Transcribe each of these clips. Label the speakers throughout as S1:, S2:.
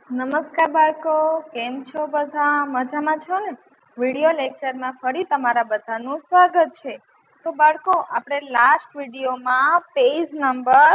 S1: નમસ્કાર બાળકો, કેમ છો બધા? મજામાં છો ને? વિડિયો લેક્ચરમાં ફરી તમારા બધાનું સ્વાગત છે. તો બાળકો, આપણે લાસ્ટ વિડિયોમાં પેજ નંબર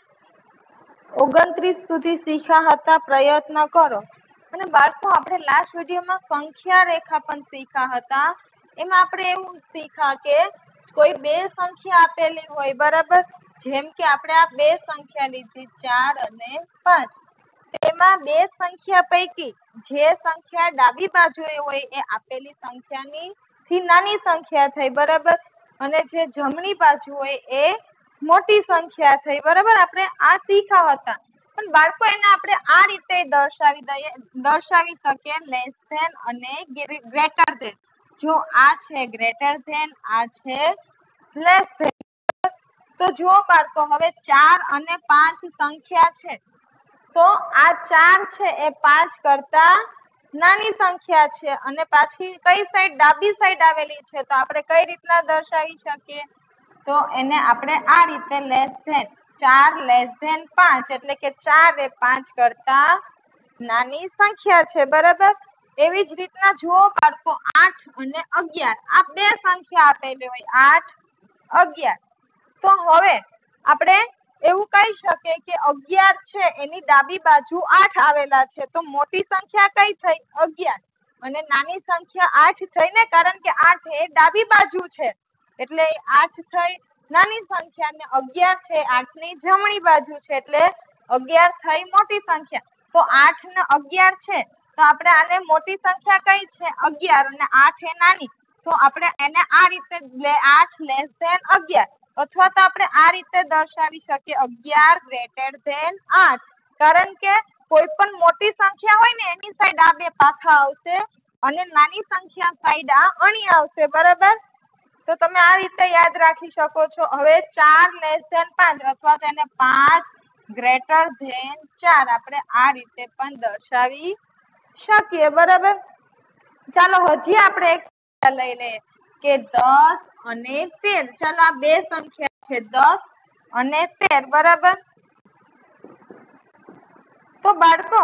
S1: 29 સુધી શીખ્યા હતા. પ્રયત્ન કરો. અને બાળકો, આપણે લાસ્ટ વિડિયોમાં સંખ્યા રેખા પણ શીખ્યા હતા. એમાં આપણે એવું શીખ્યા કે કોઈ બે સંખ્યા આપેલી હોય, બરાબર? જેમ કે આપણે આ બે સંખ્યા લીધી 4 અને 5. તેમાં બે સંખ્યા પૈકી જે સંખ્યા ડાબી બાજુએ હોય એ આપેલી સંખ્યાની થી નાની સંખ્યા થઈ, બરાબર? અને જે જમણી બાજુ હોય એ મોટી સંખ્યા થઈ, બરાબર? આપણે આ શીખ્યા હતા. પણ બાળકો, એને આપણે આ રીતે દર્શાવી શકીએ, લેસ ધેન અને ગ્રેટર ધેન. જો આ છે ગ્રેટર ધેન, આ છે લેસ ધેન. તો જુઓ બાળકો, હવે 4 અને 5 સંખ્યા છે. તો આ 4 છે એ 5 કરતા નાની સંખ્યા છે અને પાછી કઈ સાઈડ? ડાબી સાઈડ આવેલી છે. તો આપણે કઈ રીતના દર્શાવી શકીએ? તો એને આપણે આ રીતે લેસ ધેન 4 લેસ ધેન 5, એટલે કે 4 એ 5 કરતા નાની સંખ્યા છે, બરાબર? એવી જ રીતના જુઓ બાળકો, 8 અને 11 આ બે સંખ્યા આપેલી હોય, 8, 11. તો હવે આપણે એવું કહી શકીએ કે 11 છે એની ડાબી બાજુ 8 આવેલા છે. તો મોટી સંખ્યા કઈ થઈ? 11. અને નાની સંખ્યા 8 થઈ ને, કારણ કે 8 એ ડાબી બાજુ છે એટલે 8 થઈ. નાની સંખ્યા ને 11 છે 8 ની જમણી બાજુ છે એટલે 11 થઈ મોટી સંખ્યા. તો 8 ને 11 છે તો આપણે આને મોટી સંખ્યા કઈ છે? 11. અને 8 એ નાની. તો આપણે એને આ રીતે 8 લેસ ધેન 11, અથવા તો આપણે આ રીતે દર્શાવી શકીએ 11 ગ્રેટર ધેન 8. કારણ કે કોઈ પણ મોટી સંખ્યા હોય ને એની સાઈડ આ બે પાખા આવશે અને નાની સંખ્યા સાઈડ આ અણી આવશે, બરાબર? તો તમે આ રીતે યાદ રાખી શકો છો. હવે 4 લેસ ધેન 5, અથવા તો એને 5 ગ્રેટર ધેન 4 આપણે આ રીતે પણ દર્શાવી શકીએ, બરાબર? ચાલો હજી આપણે એક લઈ લઈએ કે 10 અને 13. ચાલો આ બે સંખ્યા છે 10 અને 13, બરાબર? તો બાળકો,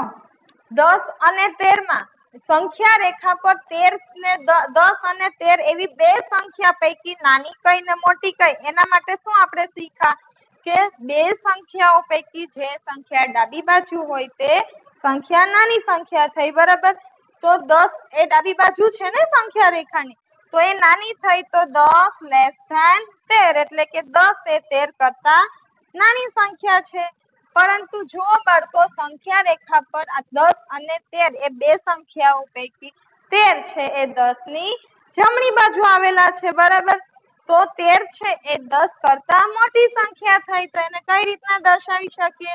S1: 10 અને 13 માં સંખ્યા રેખા પર 13 ને 10 અને 13 એવી બે સંખ્યા પૈકી નાની કઈ ને મોટી કઈ? એના માટે શું આપણે શીખ્યા કે બે સંખ્યાઓ પૈકી જે સંખ્યા ડાબી બાજુ હોય તે સંખ્યા નાની સંખ્યા થઈ, બરાબર? તો 10 એ ડાબી બાજુ છે ને સંખ્યા રેખાની, તો એ નાની થઈ. તો 10 લેસ ધેન 13, એટલે કે 10 એ 13 કરતા નાની સંખ્યા છે. પરંતુ જો બાળકો, સંખ્યા રેખા પર આ 10 અને 13 એ બે સંખ્યાઓ પૈકી 13 છે એ 10 ની જમણી બાજુ આવેલા છે, બરાબર? તો 13 છે એ 10 કરતા મોટી સંખ્યા થઈ. તો એને કઈ રીતના દર્શાવી શકીએ?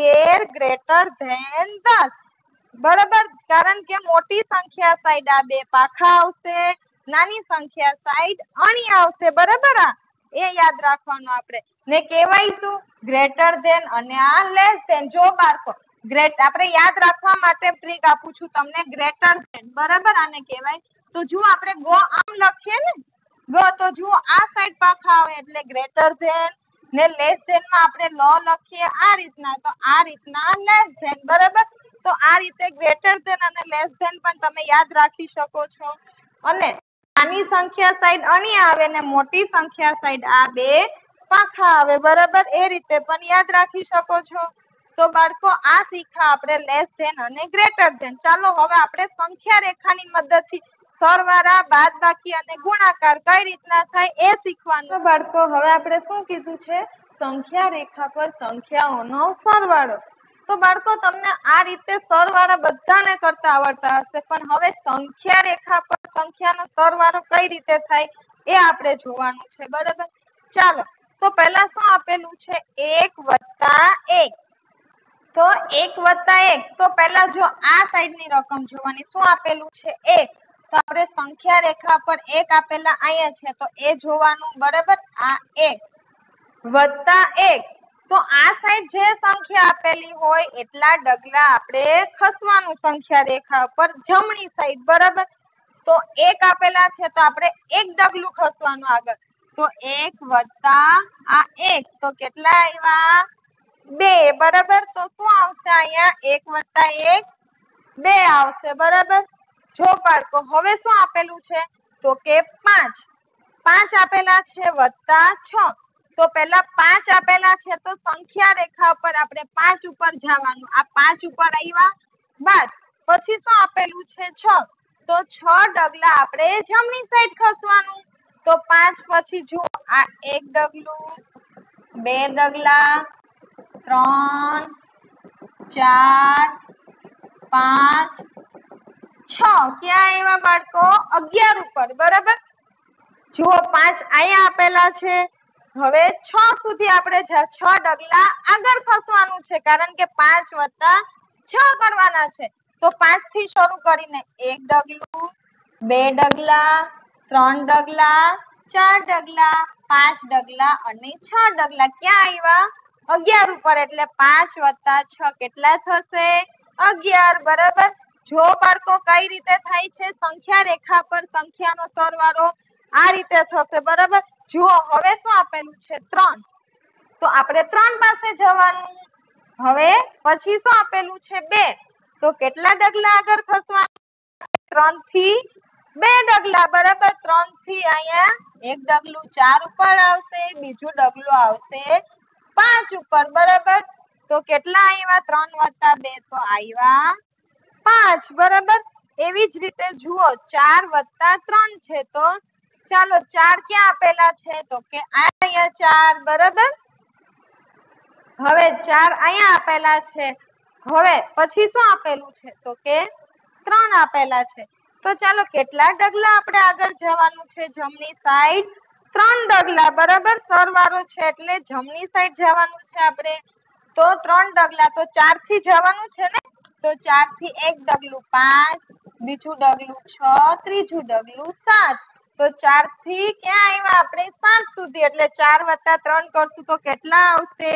S1: 13 ગ્રેટર ધેન 10, બરાબર? કારણ કે મોટી સંખ્યા સાઈડ આ બે પાખા આવશે, નાની સંખ્યા સાઈડ અણી આવશે, બરાબર? એ યાદ રાખવાનું આપણે. ને કહેવાય શું? ગ્રેટર ધેન અને આ લેસ ધેન. જો બાળકો, આપણે યાદ રાખવા માટે ટ્રીક આપું છું તમને. ગ્રેટર ધેન, બરાબર? આને કહેવાય. તો જો આપણે ગો આમ લખીએ ને, ગો, તો જુઓ આ સાઈડ પાખા આવે એટલે ગ્રેટર ધેન, ને લેસ ધેન માં આપણે લો લખીએ આ રીતના, તો આ રીતના લેસ ધેન, બરાબર? તો આ રીતે ગ્રેટર ધેન અને લેસ ધેન પણ તમે યાદ રાખી શકો છો. અને નાની સંખ્યા સાઈડ અણી આવે ને મોટી સંખ્યા સાઈડ આ બે પાખા આવે, બરાબર? એ રીતે પણ યાદ રાખી શકો છો. તો બાળકો, આ શીખ્યા આપણે લેસ ધેન અને ગ્રેટર ધેન. ચાલો હવે આપણે સંખ્યા રેખાની મદદથી સરવાળા, બાદબાકી અને ગુણાકાર કઈ રીતના થાય એ શીખવાનું છે. બાળકો, હવે આપણે શું કીધું છે? સંખ્યા રેખા પર સંખ્યાઓનો સરવાળો. તો બાળકો, તમને આ રીતે સરવાળા બધાને કરતા આવડતા હશે, પણ હવે સંખ્યા રેખા પર સંખ્યાનો સરવાળો કઈ રીતે થાય એ આપણે જોવાનું છે, બરાબર? ચાલો, તો પહેલા શું આપેલું છે? 1 + 1. તો 1 + 1, તો પહેલા જો આ સાઈડની રકમ જોવાની. શું આપેલું છે? 1. તો આપણે સંખ્યા રેખા પર 1 આપેલા અહીંયા છે તો એ જોવાનું, બરાબર? આ 1 + 1. તો આ સાઈડ જે સંખ્યા આપેલી હોય એટલા ડગલા આપણે ખસવાનું સંખ્યા રેખા પર જમણી સાઈડ, બરાબર? તો 1 આપેલા છે તો આપણે એક ડગલું ખસવાનું આગળ. તો 1 + આ 1, તો કેટલા આવ્યા? 2, બરાબર? તો શું આવશે અહીંયા? 1 + 1 2 આવશે બરાબર। જો બાળકો હવે શું આપેલું છે તો કે 5 આપેલા છે વત્તા 6 તો પહેલા 5 આપેલા છે તો સંખ્યા રેખા પર આપણે 5 ઉપર જવાનું। આ 5 ઉપર આવ્યા બાદ પછી શું આપેલું છે 6 તો 6 ડગલા આપણે જમણી સાઈડ ખસવાનું। તો 5 પછી જો આ 1 ડગલું 2 ડગલા 3 4 5 6 ક્યાં આવ્યા બાળકો 11 ઉપર બરાબર। જુઓ 5 અહીંયા આપેલા છે હવે 6 સુધી આપણે 6 ડગલા આગળ ખસવાનું છે કારણ કે 5 વત્તા 6 કરવાના છે। તો 5 થી શરૂ કરીને 1 ડગલું 2 ડગલા 3 ડગલા 4 ડગલા 5 ડગલા અને 6 ડગલા ક્યાં આવ્યા 11 ઉપર એટલે 5 વત્તા 6 કેટલા થશે 11 બરાબર। જો બાળકો કઈ રીતે થાય છે સંખ્યા રેખા પર સંખ્યાનો સરવાળો આ રીતે થશે બરાબર। જુઓ હવે શું આપેલું છે 3 તો આપણે 3 પાસે જવાનું। હવે પછી શું આપેલું છે 2 તો કેટલા ડગલા આગળ ખસવાનું 3 થી 2 ડગલા બરાબર। 3 થી અહીંયા એક ડગલું 4 ઉપર આવશે બીજું ડગલું આવશે 5 ઉપર બરાબર। તો કેટલા આવ્યા 3 વત્તા 2 તો આવ્યા 5 બરાબર। એવી જ રીતે જુઓ 4 વત્તા 3 છે તો ચાલો 4 ક્યાં આપેલા છે તો કે અહીંયા 4 બરાબર। હવે 4 અહીંયા આપેલા છે હવે પછી શું આપેલું છે તો કે 3 આપેલા છે તો ચાલો કેટલા ડગલા આપણે આગળ જવાનું છે જમણી સાઈડ 3 ડગલા બરાબર। સરવાળો છે એટલે જમણી સાઈડ જવાનું છે આપણે તો 3 ડગલા તો 4 થી જવાનું છે ને તો 4 થી એક ડગલું 5 બીજું ડગલું 6 ત્રીજું ડગલું 7 તો 4 થી ક્યાં આવ્યા આપણે 7 સુધી એટલે 4 વત્તા 3 કરશું તો કેટલા આવશે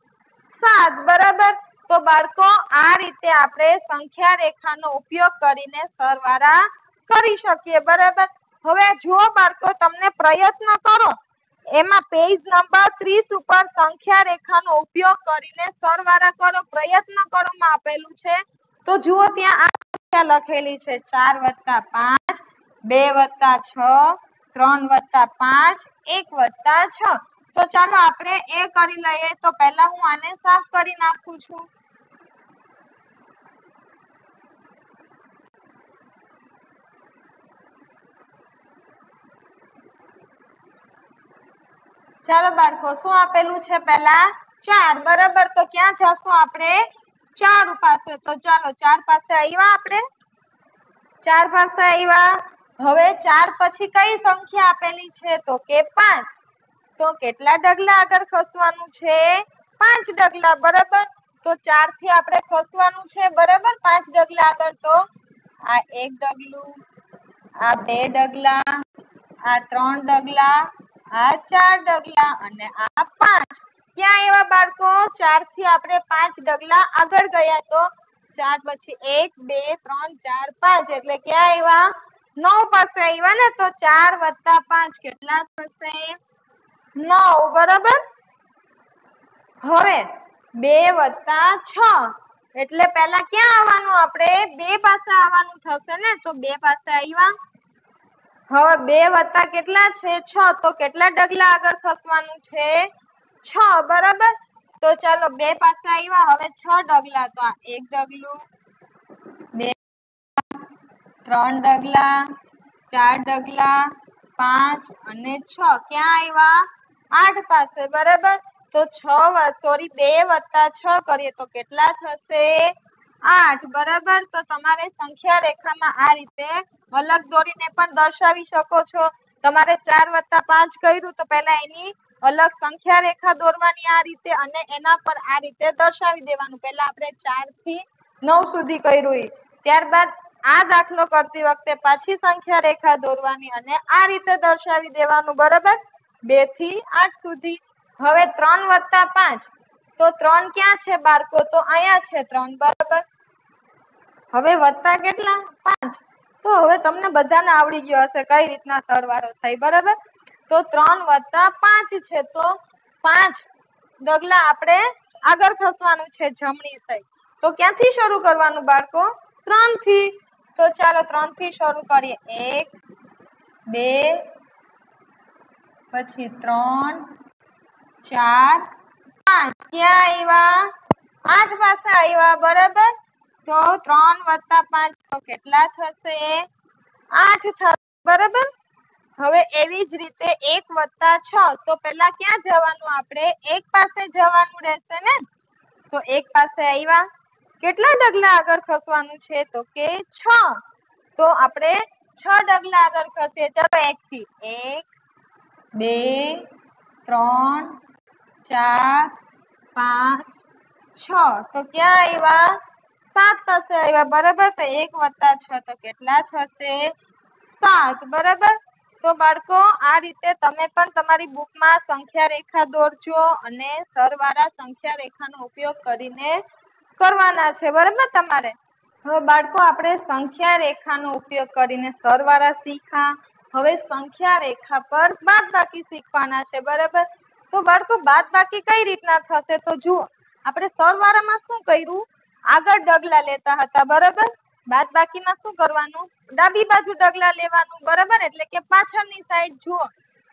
S1: 7 બરાબર। તો બાળકો આ રીતે આપણે સંખ્યા રેખાનો ઉપયોગ કરીને સરવાળા કરી શકીએ બરાબર। હવે જુઓ બાળકો તમને પ્રયત્ન કરો એમાં પેજ નંબર 30 ઉપર સંખ્યા રેખાનો ઉપયોગ કરીને સરવાળા કરો પ્રયત્ન કરો માં આપેલું છે તો જુઓ ત્યાં આ સંખ્યા લખેલી છે 4 વત્તા 5 2 વત્તા 6 3 વત્તા 5 1 વત્તા 6 તો ચાલો આપણે એ કરી લઈએ તો પહેલા હું આને સાફ કરી નાખું છું। ચાલો બાળકો શું આપેલું છે પહેલા 4 બરાબર તો ક્યાં જશું આપણે 4 પાસે તો ચાલો 4 પાસે આવ્યા આપણે 4 પાસે આવ્યા હવે 4 પછી કઈ સંખ્યા આપેલી છે તો કે 5 તો કેટલા ડગલા આગળ ખસવાનું છે 5 ડગલા બરાબર। તો 4 થી આપણે ખસવાનું છે બરાબર 5 ડગલા આગળ તો આ 1 ડગલું આ 2 ડગલા આ 3 ડગલા આ 4 ડગલા અને આ 5 ક્યાં આવ્યા બાળકો 4 થી આપણે 5 ડગલા આગળ ગયા તો 4 પછી 1 2 3 4 5 એટલે ક્યાં આવ્યા 9 પાસે આવ્યા ને તો 4 વત્તા 5 કેટલા થશે 9 બરાબર। હવે 2 વત્તા 6 એટલે પહેલા ક્યાં આવવાનું આપણે 2 પાસે આવવાનું થશે ને તો 2 પાસે આવ્યા હવે 2 વત્તા કેટલા છે 6 તો કેટલા ડગલા આગળ ખસવાનું છે 6 બરાબર। તો ચાલો 2 પાસે આવ્યા હવે 6 ડગલા તો આ 1 ડગલું 2 3 ડગલા 4 ડગલા 5 અને 6 ક્યાં આવ્યા 8 પાસે બરાબર। તો 2 વત્તા 6 કરીએ તો કેટલા થશે 8 બરાબર। તો તમારે સંખ્યા રેખામાં આ રીતે અલગ દોરીને પણ દર્શાવી શકો છો। તમારે 4 વત્તા 5 કર્યું તો પહેલા એની અલગ સંખ્યા રેખા દોરવાની આ રીતે અને એના પર આ રીતે દર્શાવી દેવાનું। પહેલા આપણે 4 થી 9 સુધી કર્યું ત્યારબાદ આ દાખલો કરતી વખતે પાછી સંખ્યા રેખા દોરવાની અને આ રીતે દર્શાવી દેવાનું બરાબર 2 થી 8 સુધી। હવે 3 વત્તા 5 તો 3 ક્યાં છે બાળકો તો અહીંયા છે 3 બરાબર। હવે વત્તા કેટલા 5 તો હવે તમને બધાને આવડી ગયો હશે કઈ રીતના સરવાળો થાય બરાબર। તો 3 વત્તા 5 છે તો 5 ડગલા આપણે આગળ ખસવાનું છે જમણી સાઈડ તો ક્યાંથી શરૂ કરવાનું બાળકો 3 થી। તો ચાલો 3 થી શરૂ કરીએ 1 2 પછી 3 4 5 ક્યાં આવ્યા 8 પાસે આવ્યા બરાબર। તો 3 + 5 તો કેટલા થશે 8 થશે બરાબર। હવે એવી જ રીતે 1 + 6 તો પહેલા ક્યાં જવાનું આપણે 1 પાસે જવાનું રહેશે ને। તો 1 પાસે આવ્યા કેટલા ડગલા આગળ ખસવાનું છે તો કે 6। તો આપણે 6 ડગલા આગળ ખસીએ ચાલો 1 થી 1 2 3 4 5 6 તો ક્યાં આવ્યા 7 પાસે આવ્યા બરાબર। તો 1 + 6 તો કેટલા થશે 7 બરાબર। તો બાળકો આ રીતે તમે પણ તમારી બુકમાં સંખ્યા રેખા દોરજો અને સરવાળા સંખ્યા રેખાનો ઉપયોગ કરીને કરવાના છે બરાબર તમારે। હવે બાળકો આપણે સંખ્યા રેખાનો ઉપયોગ કરીને સરવાળા શીખ્યા। હવે સંખ્યા રેખા પર બાદબાકી શીખવાના છે બરાબર। તો બાળકો બાદબાકી કઈ રીતના થશે તો જુઓ આપણે સરવાળામાં શું કર્યું આગળ ડગલા લેતા હતા બરાબર। બાદબાકીમાં શું કરવાનું ડાબી બાજુ ડગલા લેવાનું બરાબર એટલે કે પાછળની સાઈડ જુઓ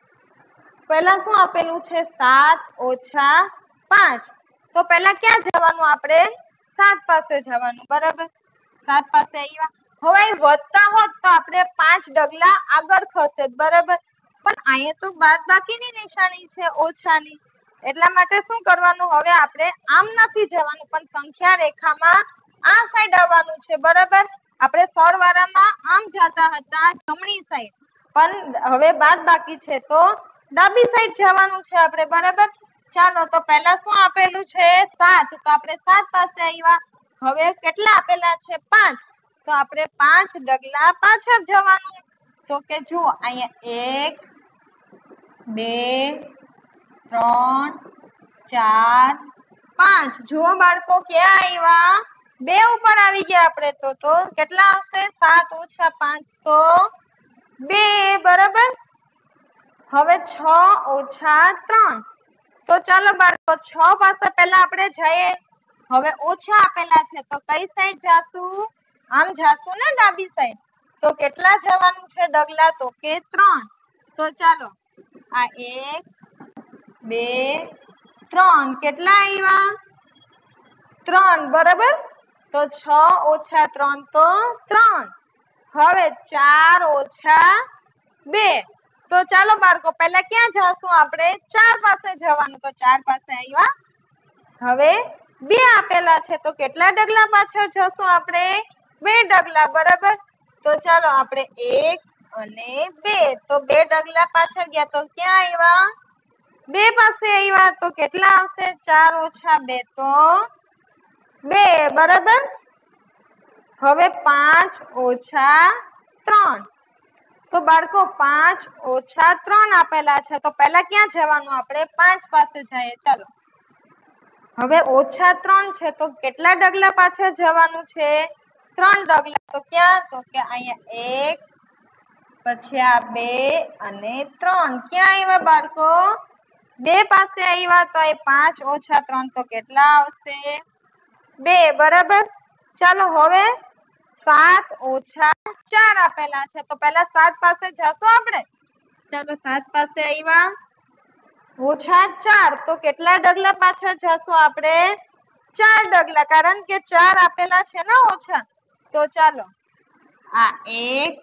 S1: પહેલા શું આપેલું છે 7 - 5 તો પહેલા ક્યાં જવાનું આપણે 7 પાસે જવાનું બરાબર। 7 પાસે આવ્યા હવે વધતા હોત તો આપણે 5 ડગલા આગળ ખસે બરાબર। પણ અહીંયા તો બાદબાકીની નિશાની છે ઓછાની એટલા માટે શું કરવાનું હવે આપણે આમ નથી જવાનું પણ સંખ્યા રેખામાં આ સાઈડ આવવાનું છે બરાબર। આપણે સરવાળામાં આમ જતા હતા જમણી સાઈડ પણ હવે બાદબાકી છે તો ડાબી સાઈડ જવાનું છે આપણે બરાબર। ચાલો તો પહેલા શું આપેલું છે 7 તો આપણે 7 પાસે આવ્યા હવે કેટલા આપેલા છે 5 તો આપણે 5 ડગલા પાછળ જવાનું તો કે જુઓ અહીંયા 1 2 3 4 5 જુઓ બાળકો ક્યાં આવ્યા 2 ઉપર આવી ગયા આપણે તો કેટલા આવશે 7 - 5 તો 2 બરાબર। હવે 6 - 3 તો ચાલો બાળકો 6 પાસે પહેલા આપણે જઈએ હવે ઓછા આપેલા છે તો કઈ સાઈડ જાશું આમ જાશું ને ડાબી સાઈડ તો કેટલા જવાનું છે ડગલા તો કે 3 તો ચાલો આ 1 2 3 કેટલા આવ્યા 3 બરાબર। તો 6 - 3 તો 3 હવે 4 - 2 તો ચાલો બાળકો પહેલા ક્યાં જશું આપણે 4 પાસે જવાનું તો 4 પાસે આવ્યા હવે 2 આપેલા છે તો કેટલા ડગલા પાછળ જશું આપણે 2 ડગલા બરાબર। તો ચાલો આપણે 1 અને 2 તો 2 ડગલા પાછળ ગયા તો ક્યાં આવ્યા 2 પાસે આવ્યા તો કેટલા આવશે 4 - 2 તો 2 બરાબર। હવે 5 - 3 તો બાળકો 5 - 3 આપેલા છે તો પહેલા ક્યાં જવાનું આપણે 5 પાસે જઈએ ચાલો હવે -3 છે તો કેટલા ડગલા પાછળ જવાનું છે 3 ડગલા તો ક્યાં તો કે અહીંયા 1 પછી આ 2 અને 3 ક્યાં આવ્યા બાળકો 2 પાસે આવ્યા તો એ 5 - 3 તો કેટલા આવશે 2 બરાબર। ચાલો હવે 7 - 4 આપેલા છે તો પહેલા 7 પાસે જશું આપણે ચાલો 7 પાસે આવ્યા -4 તો કેટલા ડગલા પાછળ જશું આપણે 4 ડગલા કારણ કે 4 આપેલા છે ને ઓછા તો ચાલો આ 1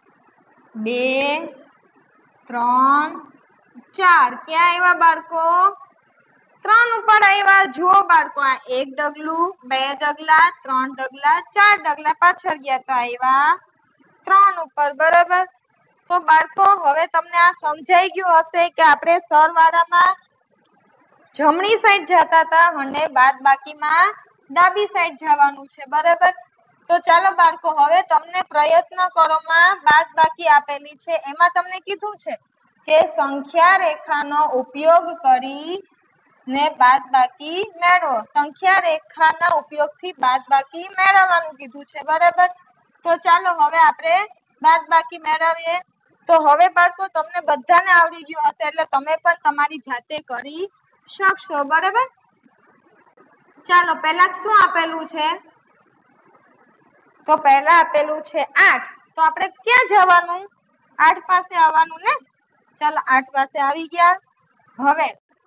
S1: 2 3 4 ક્યાં આવ્યા બાળકો 3 ઉપર આવ્યા જુઓ બાળકો આ 1 ડગલું 2 ડગલા 3 ડગલા 4 ડગલા પાછળ ગયા તો આવ્યા 3 ઉપર બરાબર। તો બાળકો હવે તમને આ સમજાઈ ગયું હશે કે આપણે સરવાળામાં જમણી સાઈડ જતા હતા અને બાદબાકીમાં ડાબી સાઈડ જવાનું છે બરાબર। તો ચાલો બાળકો હવે તમને પ્રયત્ન કરોમાં બાદબાકી આપેલી છે એમાં તમને કીધું છે કે સંખ્યા રેખાનો ઉપયોગ કરી ને બાદબાકી મેળવો સંખ્યા રેખાના ઉપયોગથી બાદબાકી મેળવવાનું કીધું છે બરાબર। તો ચાલો હવે આપણે બાદબાકી મેળવીએ તો હવે બાળકો તમને બધાને આવડી ગયું હશે એટલે તમે પણ તમારી જાતે કરી શકશો બરાબર। ચાલો પહેલા શું આપેલું છે તો પહેલા આપેલું છે 8, તો આપણે ક્યાં જવાનું? 8 પાસે આવવાનું ને. ચાલો 8 પાસે આવી ગયા. હવે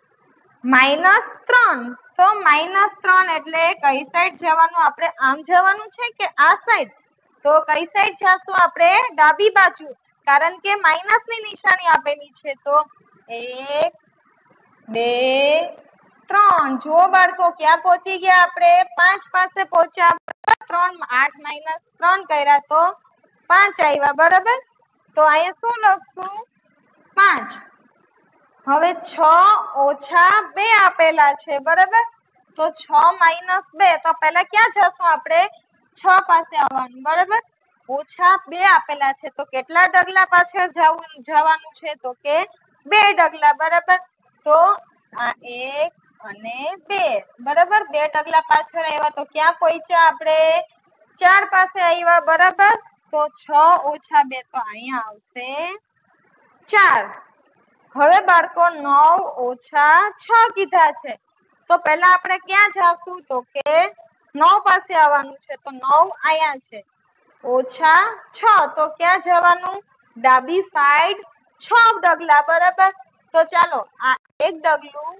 S1: -3, તો -3 એટલે કઈ સાઈડ જવાનું? આપણે આમ જવાનું છે કે આ સાઈડ? તો કઈ સાઈડ જશું આપણે? ડાબી બાજુ, કારણ કે માઇનસ ની નિશાની આપેલી છે. તો 1 2 3. જો બાળકો ક્યાં પહોંચી ગયા? આપણે 5 પાસે પહોંચ્યા. 3 8 - 3 કર્યા તો 5 આવ્યા, બરાબર. તો અહીંયા શું લખશું? 5. હવે 6 - 2 આપેલા છે, બરાબર. તો 6 - 2, તો પહેલા ક્યાં જશું આપણે? 6 પાસે આવવાનું, બરાબર. -2 આપેલા છે, તો કેટલા ડગલા પાછળ જવાનું છે? તો કે 2 ડગલા, બરાબર. તો આ 1 અને 2, બરાબર. 2 ડગલા પાછળ આવ્યા તો ક્યાં પહોંચ્યા આપણે? 4 પાસે આવ્યા, બરાબર. તો 6 - 2, તો અહીંયા આવશે 4. હવે બાળકો 9 - 6 કીધા છે, તો પહેલા આપણે ક્યાં જાશું? તો કે 9 પાસે આવવાનું છે. તો 9 અહીંયા છે. -6, તો ક્યાં જવાનું? ડાબી સાઈડ 6 ડગલા, બરાબર. તો ચાલો આ 1 ડગલું,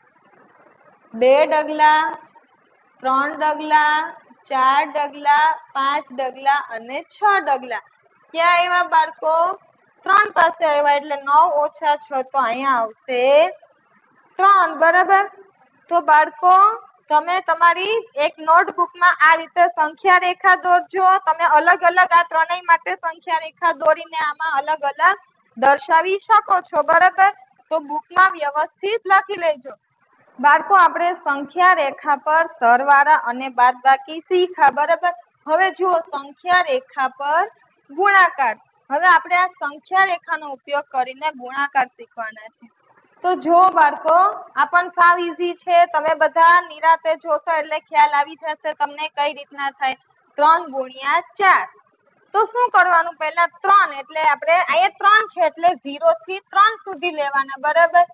S1: 2 ડગલા, 3 ડગલા, 4 ડગલા, 5 ડગલા અને 6 ડગલા. ક્યાં આવ્યા બાળકો? 3 પાસે આવ્યા. એટલે 9 - 6, તો અહીંયા આવશે 3, બરાબર. તો બાળકો તમે તમારી એક નોટબુકમાં આ રીતે સંખ્યા રેખા દોરજો. તમે અલગ અલગ આ ત્રણેય માટે સંખ્યા રેખા દોરીને આમાં અલગ અલગ દર્શાવી શકો છો, બરાબર. તો બુકમાં વ્યવસ્થિત લખી લેજો. બાળકો આપણે સંખ્યા રેખા પર સરવાળા અને બાદબાકી શીખ્યા, બરાબર. હવે જુઓ સંખ્યા રેખા પર ગુણાકાર. હવે આપણે આ સંખ્યા રેખાનો ઉપયોગ કરીને ગુણાકાર શીખવાના છે. તો જો બાળકો આ પણ સાવ ઈઝી છે. તમે બધા નિરાતે જોશો એટલે ખ્યાલ આવી જશે તમને કઈ રીતના થાય. 3 × 4, તો શું કરવાનું? પહેલા 3 એટલે આપણે અહીંયા 3 છે એટલે 0 થી 3 સુધી લેવાના, બરાબર.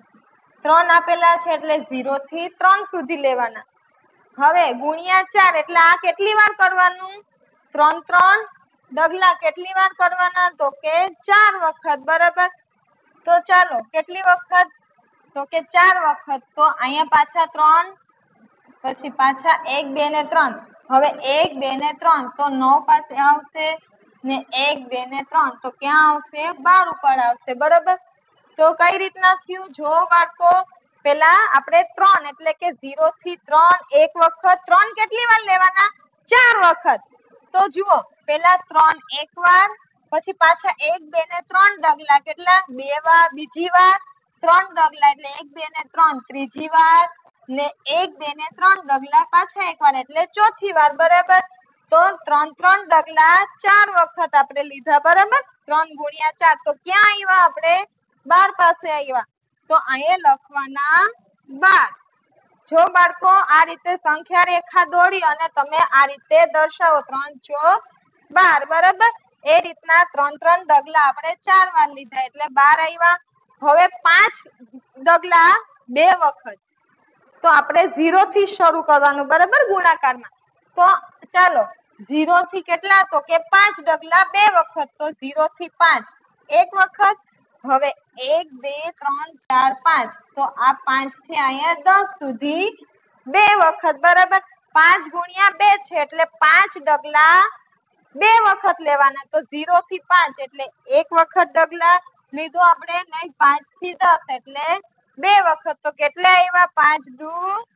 S1: 3 આપેલા છે એટલે 0 થી 3 સુધી લેવાના. હવે × 4 એટલે આ કેટલી વાર કરવાનું? 3 3 ડગલા કેટલી વાર કરવાના? તો કે 4 વખત, બરાબર. તો ચાલો કેટલી વખત? તો કે 4 વખત. તો અહીંયા પાછા 3, પછી પાછા 1 2 ને 3. હવે 1 2 ને 3, તો 9 પાસે આવશે ને 1 2 ને 3, તો ક્યાં આવશે? 12 ઉપર આવશે, બરાબર. તો કઈ રીતના થયું? જો બાળકો પેલા આપણે 3 એટલે કે 0 થી 3 એક વખત. 3 કેટલી વાર લેવાના? 4 વખત. તો જુઓ પેલા 3 એક વાર, પછી પાછા 1 2 ને 3 ડગલા કેટલા? 2 વાર. બીજી વાર 3 ડગલા એટલે 1 2 ને 3 ત્રીજી વાર, ને 1 2 ને 3 ડગલા પાછા એક વાર એટલે ચોથી વાર, બરાબર. તો 3 3 ડગલા 4 વખત આપણે લીધા, બરાબર. 3 × 4, તો ક્યાં આવ્યા આપણે? 12 પાસે આવ્યા. તો અહીંયા લખવાના 12. જો બાળકો આ રીતે સંખ્યા રેખા દોરી અને તમે આ રીતે દર્શાવો 3 ચોક 12, બરાબર. એ રીતના 3 3 ડગલા આપણે 4 વાર લીધા એટલે 12 આવ્યા. હવે 5 ડગલા 2 વખત. તો આપણે 0 થી શરૂ કરવાનું, બરાબર, ગુણાકારમાં. તો ચાલો 0 થી કેટલા? તો કે 5 ડગલા 2 વખત. તો 0 થી 5 એક વખત. હવે 1 2 3 4 5, તો આ 5 થી અહીંયા 10 સુધી 2 વખત, બરાબર. 5 × 2 છે એટલે 5 ડગલા 2 વખત લેવાના. તો 0 થી 5 એટલે એક વખત ડગલા લીધો આપણે, નહીં 5 થી 10 એટલે 2 વખત. તો કેટલા આવ્યા? 5 દુ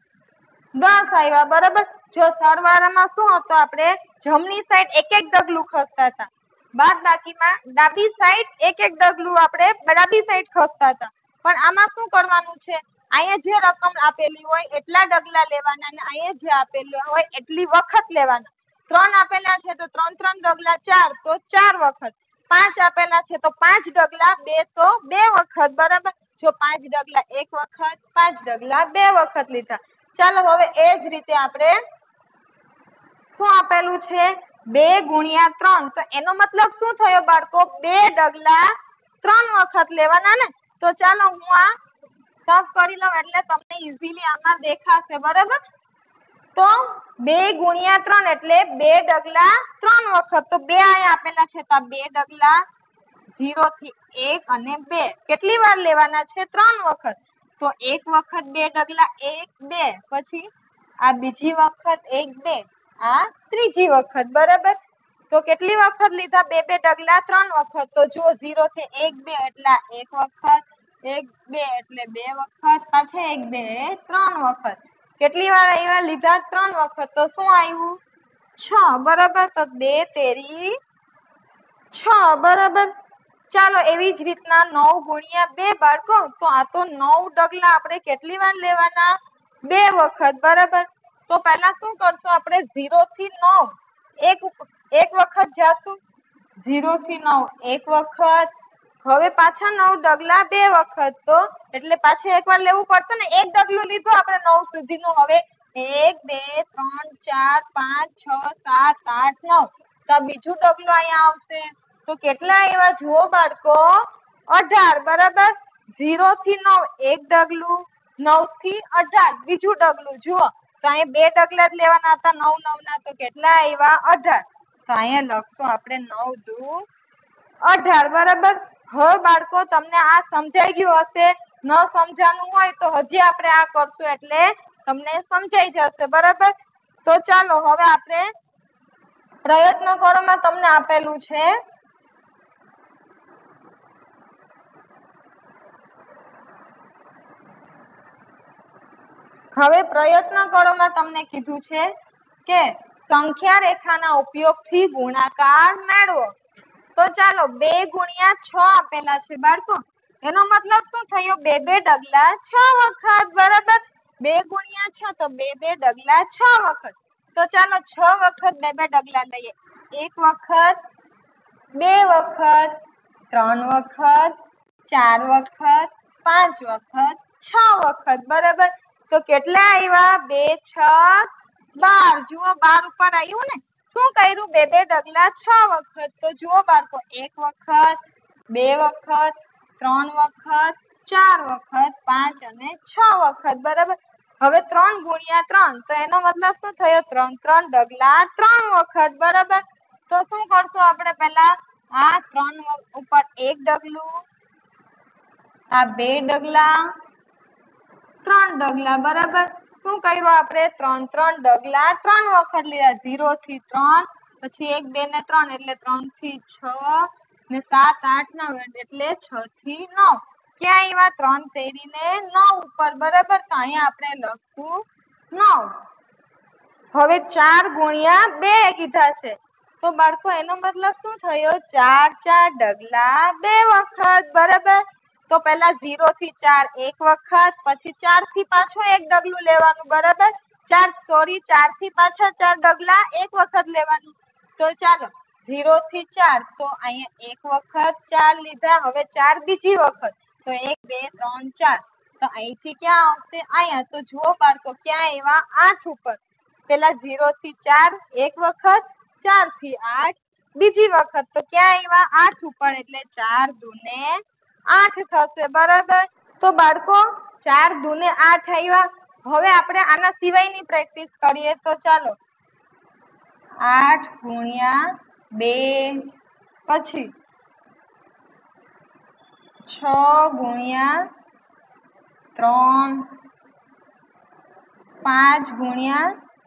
S1: 10 આવ્યા, બરાબર. જો સરવાળામાં શું હતો? આપણે જમણી સાઈડ એક એક ડગલું ખસતા હતા. બાદબાકીમાં ડાબી સાઈડ એક એક ડગલું આપણે ડાબી સાઈડ ખસતા હતા. પણ આમાં શું કરવાનું છે? અહીંયા જે રકમ આપેલી હોય એટલા ડગલા લેવાના અને અહીંયા જે આપેલું હોય એટલી વખત લેવાના. 3 આપેલા છે તો 3 3 ડગલા 4, તો 4 વખત. 5 આપેલા છે તો 5 ડગલા 2, તો 2 વખત, બરાબર. જો 5 ડગલા એક વખત, 5 ડગલા 2 વખત લીધા. ચાલો હવે એ જ રીતે આપણે શું આપેલું છે? 2 × 3, તો એનો મતલબ શું થયો બાળકો? 2 ડગલા 3 વખત લેવાના ને. તો ચાલો હું આ સાફ કરી લઉં એટલે તમને ઈઝીલી આમાં દેખાશે, બરાબર. તો 2 ગુણ્યા 3 એટલે 2 ડગલા 3 વખત. તો 2 અહીંયા આપેલા છે તો 2 ડગલા 0 થી 1 અને 2 કેટલી વાર લેવાના છે? 3 વખત. તો 1 વખત 2 ડગલા 1 2, પછી આ બીજી વખત 1 2, આ ત્રીજી વખત. બરાબર. તો કેટલી વખત લીધા? 2 2 ડગલા 3 વખત. તો જો 0 થી 1 2 એટલે 1 વખત, 1 2 એટલે 2 વખત, પાછા 1 2 3 વખત. કેટલી વાર આવ્યા? લીધા 3 વખત. તો શું આવ્યું? 6. બરાબર. તો 2 તેરી 6. બરાબર. ચાલો એવી જ રીતના 9 ગુણ્યા 2 બાળકો. તો આ તો 9 ડગલા આપણે કેટલી વાર લેવાના? 2 વખત. બરાબર. તો પહેલા શું કરશું આપણે? 0 થી 9 એક વખત જાશું. 0 થી 9 એક વખત. હવે પાછા 9 ડગલા 2 વખત. તો એટલે પાછું એકવાર લેવું પડશે ને. એક ડગલું લીધું આપણે 9 સુધીનું. હવે 1 2 3 4 5 6 7 8 9. તો બીજું ડગલું અહીંયા આવશે. તો કેટલા આવ્યા જુઓ બાળકો? 18. બરાબર. 0 થી 9 એક ડગલું, 9 થી 18 બીજું ડગલું. જુઓ તો અહીંયા 2 ડગલા જ લેવાના હતા 9 9 ના. તો કેટલા આવ્યા? 18. તો અહીંયા લખશું આપણે 9 દુ 18. બરાબર. હવે બાળકો તમને આ સમજાઈ ગયું હશે. ન સમજાનું હોય તો હજી આપણે આ કરશું એટલે તમને સમજાઈ જશે. બરાબર. તો ચાલો હવે આપણે પ્રયત્ન કરોમાં તમને આપેલું છે. હવે પ્રયત્ન કરોમાં તમને કીધું છે કે સંખ્યા રેખાના ઉપયોગથી ગુણાકાર મેળવો. તો ચાલો 2 ગુણ્યા 6 આપેલા છે બાળકો. એનો મતલબ શું થયો? 2 2 ડગલા 6 વખત. બરાબર. 2 ગુણ્યા 6 તો 2 2 ડગલા 6 વખત. તો ચાલો 6 વખત 2 2 ડગલા લઈએ. 1 વખત, 2 વખત, 3 વખત, 4 વખત, 5 વખત, 6 વખત. બરાબર. તો કેટલા આવ્યા? 2 6 12. જુઓ 12 ઉપર આવ્યું ને. શું કર્યું? 2 2 ડગલા 6 વખત. તો જુઓ બાળકો 1 વખત, 2 વખત, 3 વખત, 4 વખત, 5 અને 6 વખત. બરાબર. હવે 3 ગુણ્યા 3 તો એનો મતલબ શું થયો? 3 3 ડગલા 3 વખત. બરાબર. તો શું કરશું આપણે? પહેલા આ 3 ઉપર 1 ડગલું, આ 2 ડગલા, 3 ડગલા. બરાબર. શું કર્યું આપણે? 3 3 ડગલા 3 વખત લીધા. 0 થી 3, પછી 1 2 ને 3 એટલે 3 થી 6 ને 7 8 9 એટલે 6 થી 9. ક્યાં આવ્યા? 3 તેરી ને 9 ઉપર. બરાબર. તો અહીંયા આપણે લખશું 9. હવે 4 ગુણ્યા 2 કીધા છે. તો બાળકો એનો મતલબ શું થયો? 4 4 ડગલા 2 વખત. બરાબર. તો પહેલા 0 થી 4 એક વખત, પછી 4 થી પાછો એક ડગલું લેવાનું. બરાબર. 4 થી પાછા 4 ડગલા એક વખત લેવાનું. તો ચાલો 0 થી 4 તો અહીંયા એક વખત 4 લીધા. હવે 4 બીજી વખત. તો 1 2 3 4. તો અહીંથી ક્યાં આવશે? અહીંયા. તો જુઓ બાળકો ક્યાં આવ્યા? 8 ઉપર. પેલા 0 થી 4 એક વખત, 4 થી 8 બીજી વખત. તો ક્યાં આવ્યા? 8 ઉપર. એટલે 4 દૂને 8 થશે. બરાબર. તો બાળકો 4 દૂને 8 આવ્યા. હવે આપણે આના સિવાયની પ્રેક્ટિસ કરીએ. તો ચાલો 8 ગુણ્યા 2, પછી 6 ગુણ્યા 3, 5 ગુણ્યા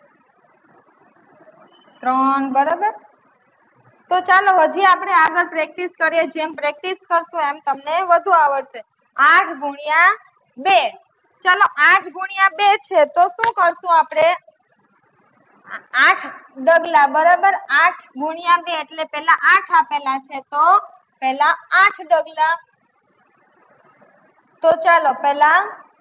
S1: 3. બરાબર. તો ચાલો હજી આપણે આગળ પ્રેક્ટિસ કરીએ. જેમ પ્રેક્ટિસ કરશો એમ તમને વધુ આવડશે. 8 ગુણ્યા 2. ચાલો 8 ગુણ્યા 2 છે તો શું કરશું આપણે? 8 ડગલા. બરાબર. 8 ગુણ્યા 2 એટલે પહેલા 8 આપેલા છે તો પહેલા 8 ડગલા. તો ચાલો પહેલા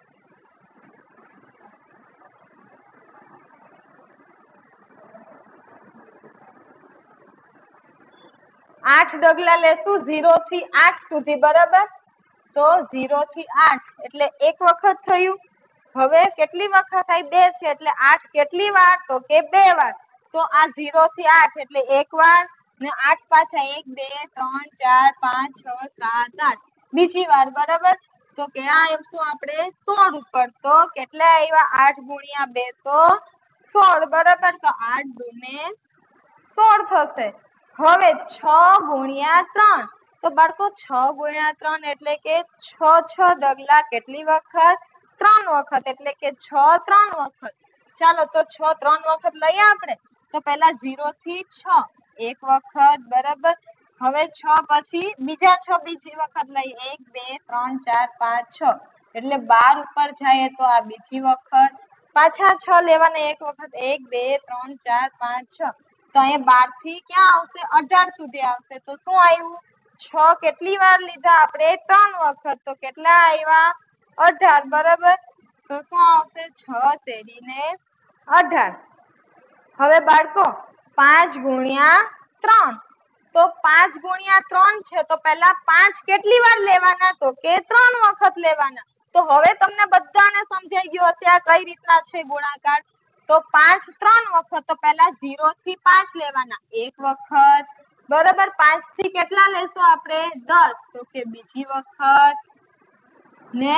S1: 8 ડગલા લેશું 0 થી 8 સુધી. બરાબર. તો 0 થી 8 એટલે એક વખત થયું. હવે કેટલી વખત થાય? 2 છે એટલે 8 કેટલી વાર? તો કે 2 વાર. તો આ 0 થી 8 એટલે એક વાર ને 8 પાછા 1 2 3 4 5 6 7 8 બીજી વાર. બરાબર. તો ક્યાં આવશું આપણે? 16 ઉપર. તો કેટલા આવ્યા? 8 ગુણ્યા 2 તો 16 बराबर। तो 8 दूने 16 થશે। હવે 6 ગુણ્યા 3 તો બાળકો 6 ગુણ્યા 3 એટલે કે 6 ડગલા કેટલી વખત? 3 વખત, એટલે કે 6 3 વખત। ચાલો તો 6 3 વખત લઈએ આપણે, તો પહેલા 0 થી 6 એક વખત બરાબર। હવે 6 પછી બીજા 6 બીજી વખત લઈએ, 1 2 3 4 5 6 એટલે 12 ઉપર જાય તો આ બીજી વખત, પાછા 6 લેવાના એક વખત, 1 2 3 4 5 6 તો અહીંયા 12 થી ક્યાં આવશે? 18 સુધી આવશે। તો શું આવ્યું? 6 કેટલી વાર લીધા આપણે? 3 વખત, તો કેટલા આવ્યા? 18 બરાબર। તો શું આવશે? 6 તેરીને 18। હવે બાળકો 5 ગુણ્યા 3 તો 5 ગુણ્યા 3 છે તો પહેલા 5 કેટલી વાર લેવાના? તો કે 3 વખત લેવાના। તો હવે તમને બધાને સમજાઈ ગયું હશે આ કઈ રીતના છે ગુણાકાર। તો 5 3 વખત, તો પહેલા 0 થી 5 લેવાના એક વખત બરાબર। 5 થી કેટલા લેશું આપણે? 10 તો કે બીજી વખત ને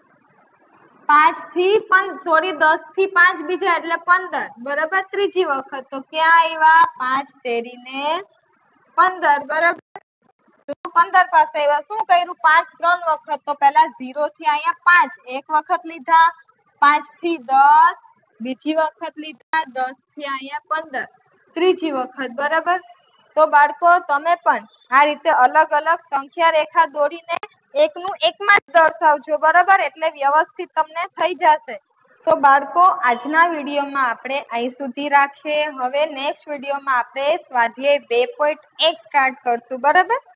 S1: 5 થી 10 થી 5 બીજા એટલે 15 બરાબર ત્રીજી વખત। તો ક્યાં આવ્યા? 5 તેરીને 15 બરાબર। તો 15 પાસે આવ્યા। શું કર્યું? 5 3 વખત, તો પહેલા 0 થી અહીંયા 5 એક વખત લીધા, 5 થી 10 બીજી વખત લીધા, 10 થી અહીંયા 15 ત્રીજી વખત બરાબર। તો બાળકો તમે પણ આ રીતે અલગ અલગ સંખ્યા રેખા દોરીને એકનું એકમાં જ દર્શાવજો બરાબર, એટલે વ્યવસ્થિત તમને થઈ જશે। તો બાળકો આજના વિડીયોમાં આપણે અહીં સુધી રાખીએ। હવે નેક્સ્ટ વિડીયોમાં આપણે સ્વાધ્યાય 2.1 સ્ટાર્ટ કરશું બરાબર।